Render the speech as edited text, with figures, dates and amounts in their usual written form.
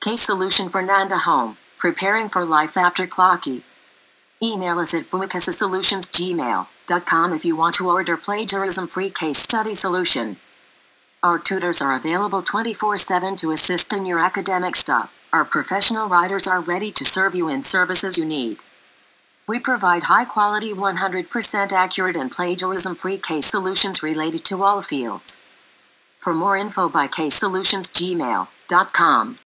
Case solution for Nanda Home Preparing for life after Clocky. Email us at boomikasasolutionsgmail.com if you want to order plagiarism-free case study solution. Our tutors are available 24/7 to assist in your academic stuff. Our professional writers are ready to serve you in services you need. We provide high-quality, 100% accurate and plagiarism-free case solutions related to all fields. For more info by casesolutionsgmail.com.